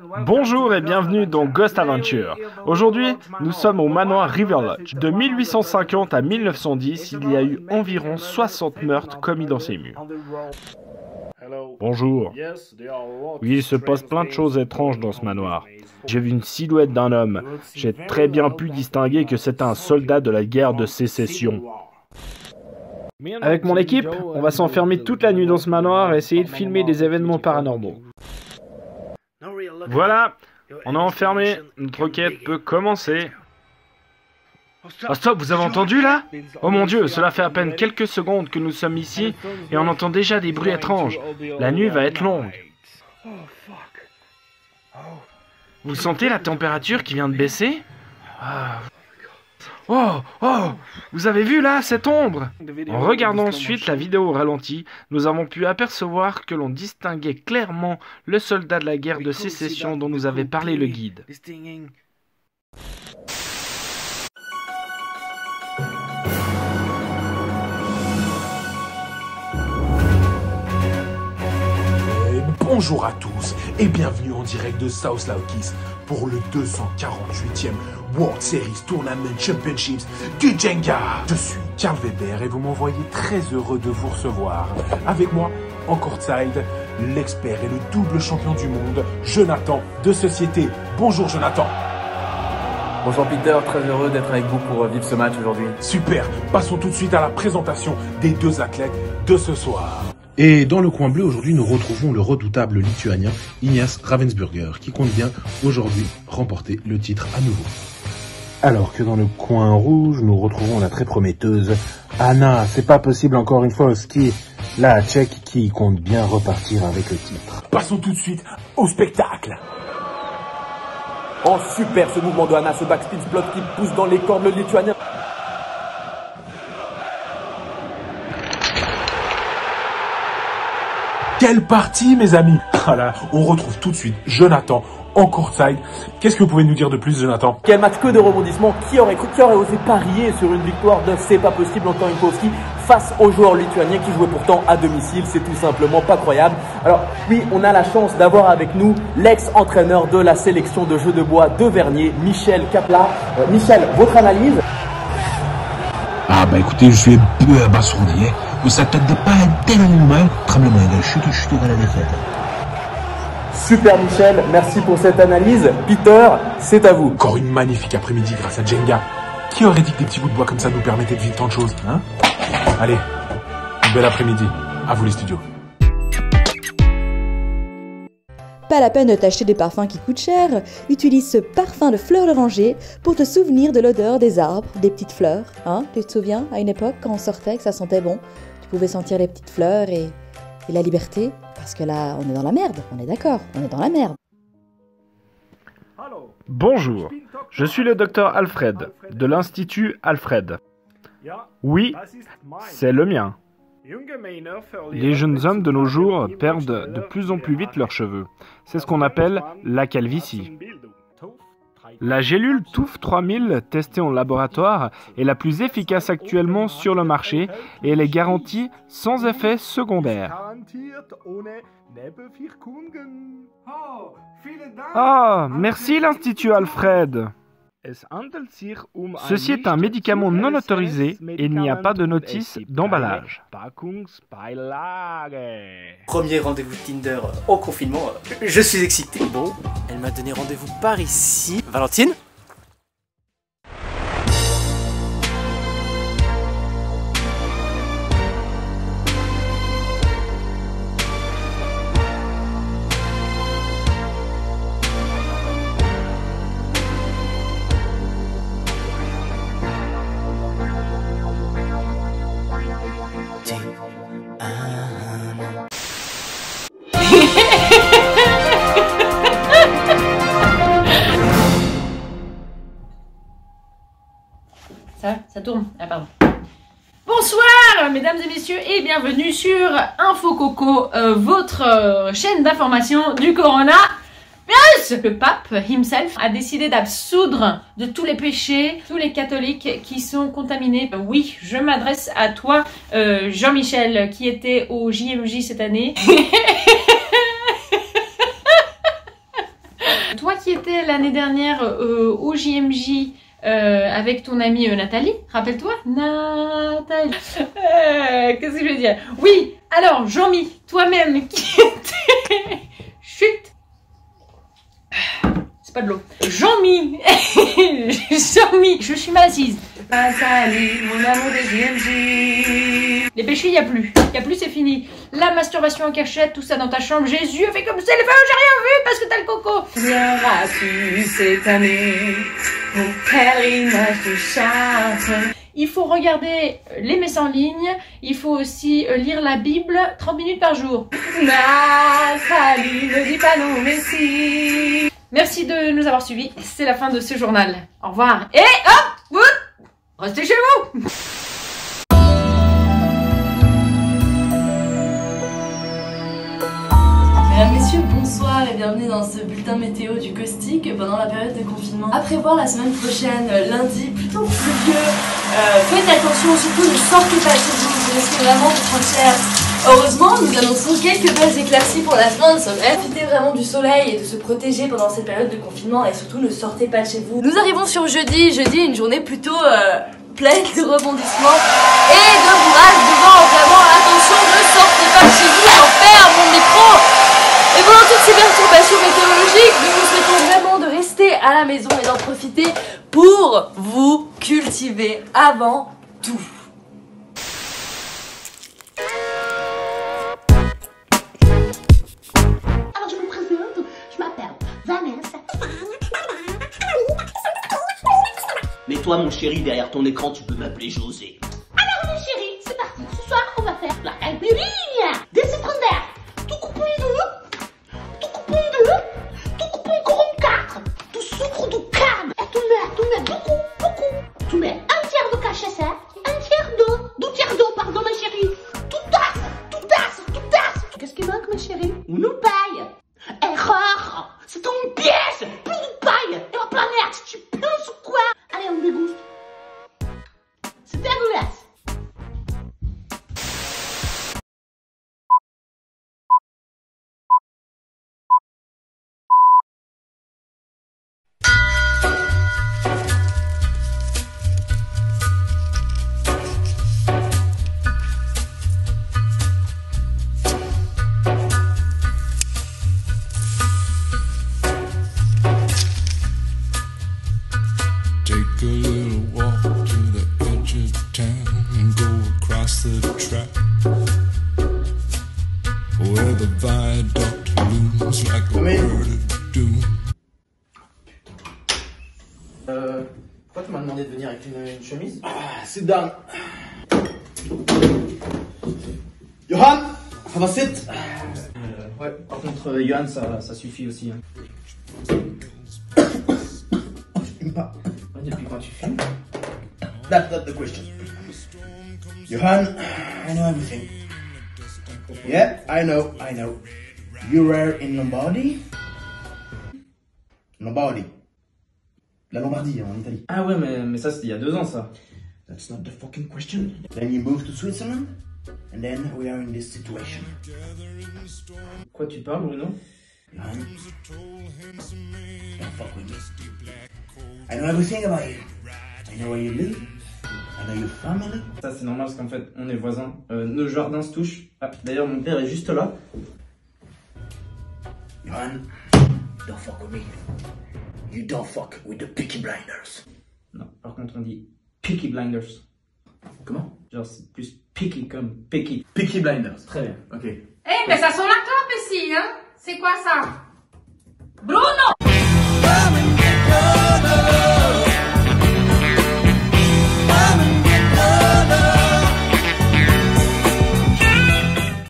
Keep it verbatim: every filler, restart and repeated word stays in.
Bonjour et bienvenue dans Ghost Adventure. Aujourd'hui, nous sommes au manoir River Lodge. De mille huit cent cinquante à mille neuf cent dix, il y a eu environ soixante meurtres commis dans ces murs. Bonjour. Oui, il se passe plein de choses étranges dans ce manoir. J'ai vu une silhouette d'un homme. J'ai très bien pu distinguer que c'était un soldat de la guerre de sécession. Avec mon équipe, on va s'enfermer toute la nuit dans ce manoir et essayer de filmer des événements paranormaux. Voilà, on est enfermé, notre enquête peut commencer. Oh stop, vous avez entendu là? Oh mon Dieu, cela fait à peine quelques secondes que nous sommes ici et on entend déjà des bruits étranges. La nuit va être longue. Vous sentez la température qui vient de baisser? Ah. Oh, oh, vous avez vu là, cette ombre? En regardant ensuite la vidéo au ralenti, nous avons pu apercevoir que l'on distinguait clairement le soldat de la guerre de sécession dont nous avait parlé le guide. Bonjour à tous et bienvenue en direct de South Laukis pour le deux cent quarante-huitième World Series Tournament Championships du Jenga. Je suis Karl Weber et vous m'envoyez très heureux de vous recevoir. Avec moi, en courtside, l'expert et le double champion du monde, Jonathan de Société. Bonjour Jonathan. Bonjour Peter, très heureux d'être avec vous pour vivre ce match aujourd'hui. Super, passons tout de suite à la présentation des deux athlètes de ce soir. Et dans le coin bleu, aujourd'hui, nous retrouvons le redoutable lituanien Ignas Ravensburger, qui compte bien aujourd'hui remporter le titre à nouveau. Alors que dans le coin rouge, nous retrouvons la très prometteuse Anna, c'est pas possible encore une fois au ski, la Tchèque qui compte bien repartir avec le titre. Passons tout de suite au spectacle. Oh super ce mouvement de Anna, ce backspin split qui pousse dans les cordes le lituanien. Quelle partie, mes amis! Voilà, on retrouve tout de suite Jonathan en courtside. Qu'est-ce que vous pouvez nous dire de plus, Jonathan? Quel match que de rebondissements. Qui aurait cru, qui aurait osé parier sur une victoire de C'est pas possible en Inkowski face aux joueurs lituaniens qui jouaient pourtant à domicile? C'est tout simplement pas croyable. Alors oui, on a la chance d'avoir avec nous l'ex-entraîneur de la sélection de jeux de bois de Vernier, Michel Kapla. Euh, Michel, votre analyse? Ah bah écoutez, je suis un peu abasourdi, hein. Mais ça peut-être pas un tel animal, tremblement de chute et chute dans la défaite. Super Michel, merci pour cette analyse. Peter, c'est à vous. Encore une magnifique après-midi grâce à Jenga. Qui aurait dit que des petits bouts de bois comme ça nous permettaient de vivre tant de choses, hein? Allez, une belle après-midi. À vous les studios. Pas la peine de t'acheter des parfums qui coûtent cher. Utilise ce parfum de fleurs d'oranger pour te souvenir de l'odeur des arbres, des petites fleurs. Hein? Tu te souviens, à une époque, quand on sortait, que ça sentait bon, tu pouvais sentir les petites fleurs et, et la liberté. Parce que là, on est dans la merde, on est d'accord, on est dans la merde. Bonjour, je suis le docteur Alfred, de l'Institut Alfred. Oui, c'est le mien. Les jeunes hommes de nos jours perdent de plus en plus vite leurs cheveux. C'est ce qu'on appelle la calvitie. La gélule T O F trois mille, testée en laboratoire, est la plus efficace actuellement sur le marché et elle est garantie sans effet secondaire. Ah, merci l'Institut Alfred. Ceci est un médicament non autorisé et il n'y a pas de notice d'emballage. Premier rendez-vous Tinder au confinement, je suis excité. Bon, elle m'a donné rendez-vous par ici. Valentine ? Ça, ça tourne. Ah pardon. Bonsoir mesdames et messieurs et bienvenue sur Info Coco, euh, votre euh, chaîne d'information du Corona. Le pape himself a décidé d'absoudre de tous les péchés, tous les catholiques qui sont contaminés. Oui, je m'adresse à toi, euh, Jean-Michel, qui était au J M J cette année. étais l'année dernière euh, au J M J euh, avec ton amie euh, Nathalie. Rappelle-toi, Nathalie. Euh, Qu'est-ce que je veux dire? Oui, alors Jean-Mi, toi-même qui était... Chut. C'est pas de l'eau. Jean-Mi. Jean-Mi. Je suis mal assise. Nathalie, mon amour des J M J. Les péchés, il n'y a plus. Il n'y a plus, c'est fini. La masturbation en cachette, tout ça dans ta chambre. Jésus a fait comme c'est le feu, j'ai rien vu parce que t'as le coco. Viendras-tu cette année au pèlerinage de Chartres? Il faut regarder les messes en ligne. Il faut aussi lire la Bible trente minutes par jour. Nathalie, ne dis pas non, mais si. Merci de nous avoir suivis. C'est la fin de ce journal. Au revoir. Et hop, vous, restez chez vous. Mesdames, Messieurs, bonsoir et bienvenue dans ce bulletin météo du caustique pendant la période de confinement. À prévoir la semaine prochaine, lundi, plutôt pluvieux. Euh, faites attention, surtout ne sortez pas chez vous, vous risquez vraiment de prendre cher. Heureusement, nous annonçons quelques belles éclaircies pour la fin de semaine. Profitez vraiment du soleil et de se protéger pendant cette période de confinement et surtout ne sortez pas de chez vous. Nous arrivons sur jeudi, jeudi une journée plutôt euh, pleine de rebondissements et de bourrage devant. Vraiment, attention, ne sortez pas de chez vous, j'en perds mon micro. Et pendant toutes ces perturbations météorologiques, nous vous souhaitons vraiment de rester à la maison et d'en profiter pour vous cultiver avant tout. Alors je me présente, je m'appelle Vanessa. Mais toi mon chéri, derrière ton écran, tu peux m'appeler José. Alors mon chéri, c'est parti. Ce soir, on va faire la caipirinha des secondaires. Tout coupé de tout coupé de tout coupé en quatre. Tout sucre, tout carne. Et tu mets, tu mets beaucoup, beaucoup. Tu mets un tiers de cachet, un tiers d'eau, deux tiers d'eau, pardon ma chérie. Tout tasse, tout tasse, tout tasse. Qu'est-ce qui manque ma chérie? Une paille. Erreur. C'est une pièce. Plus de paille. Et ma planète, tu penses ou quoi? Allez, on déguste. C'est dégueulasse. Take a little walk to the edge of town and go across the track where the viaduct looms like a bird of doom. Euh, pourquoi tu m'as demandé de venir avec une, une chemise? Ah, sit down. Johan, have a sit. Euh, ouais, par contre, euh, Johan, ça, ça suffit aussi. Hein. Je fume pas. Depuis quand tu fumes? That's not the question. Johan, I know everything. Yeah, I know, I know. You were in Lombardy? Lombardy. La Lombardie, en Italie. Ah ouais, mais, mais ça c'était il y a deux ans ça. That's not the fucking question. Then you moved to Switzerland, and then we are in this situation. Quoi tu parles, Bruno? Johan, don't fuck with me. I know everything about you. I know where you live. I know your family. Ça c'est normal parce qu'en fait on est voisins. Euh, nos jardins se touchent. Ah, d'ailleurs mon père est juste là. Johan, don't fuck with me. You don't fuck with the Peaky Blinders. Non, par contre on dit Peaky Blinders. Comment? Genre c'est plus picky comme picky. Peaky Blinders. Très bien. Ok. Eh, mais ça sonne la clope ici, hein? C'est quoi ça? Bruno!